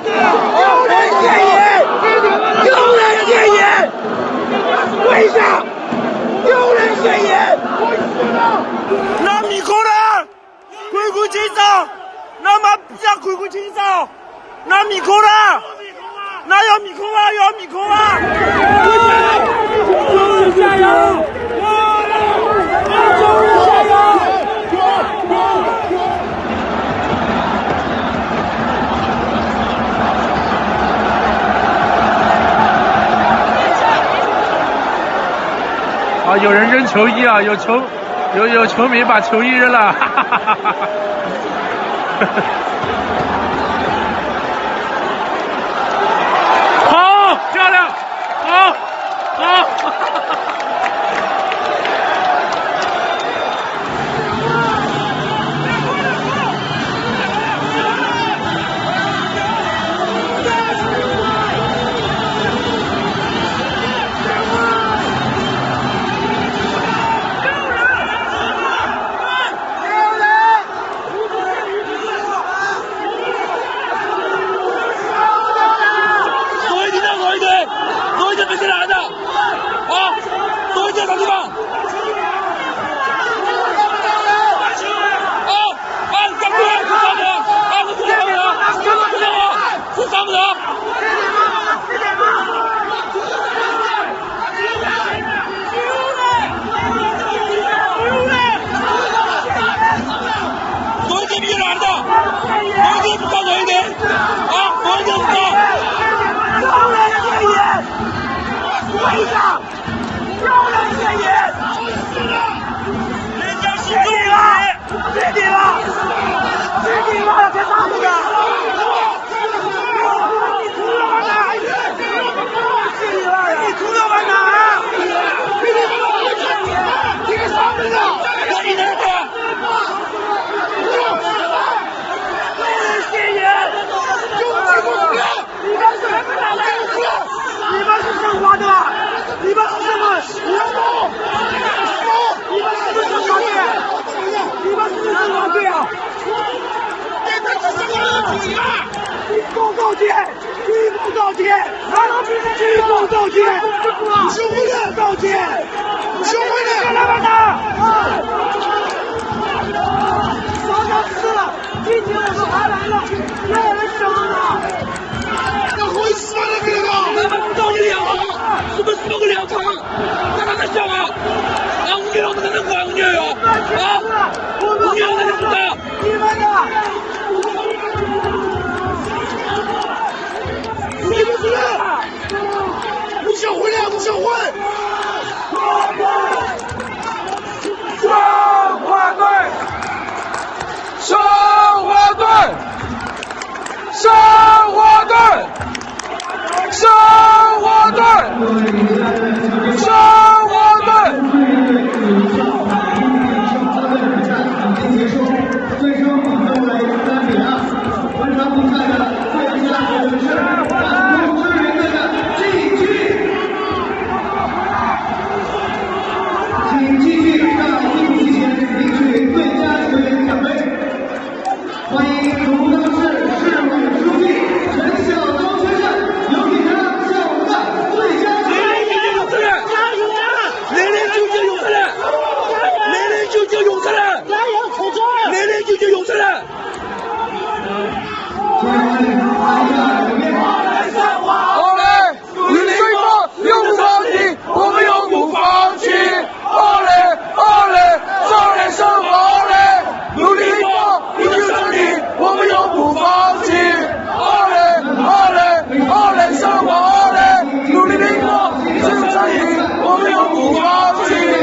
有人宣言，有人宣言，跪下！有人宣言， 那米口呢？鬼鬼清扫，那妈逼啊！鬼鬼清扫，那米口呢？那要米口啊！要米口啊！有人加油！有人加油！ 啊，有人扔球衣啊，有球迷把球衣扔了，哈哈哈哈哈。好，漂亮，好，好。 生活，努力拼搏，一生真理，我们永不放弃。